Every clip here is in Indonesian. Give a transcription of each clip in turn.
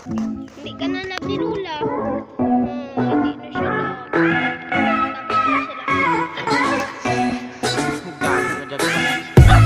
Hindi ka na love ni Lola. Hindi na siya love. Tapos na sila. Gago ka dyan.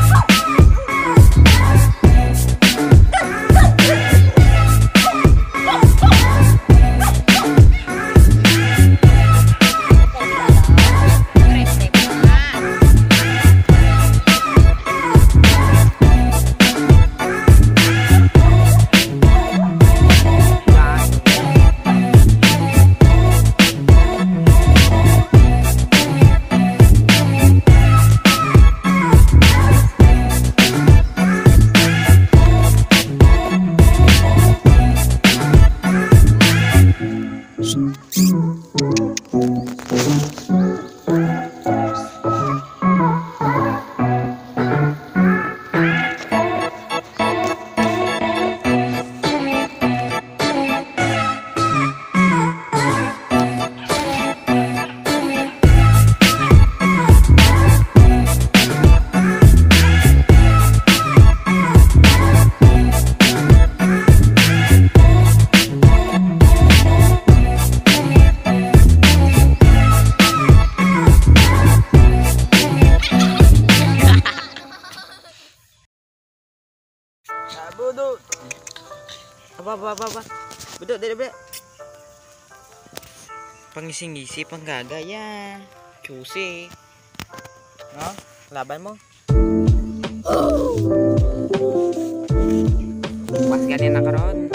Budut. Apa. Budut, dek. Pangisi-ngisi, panggagaya. Cusi. No, laban mo. Pas ganyan na karon.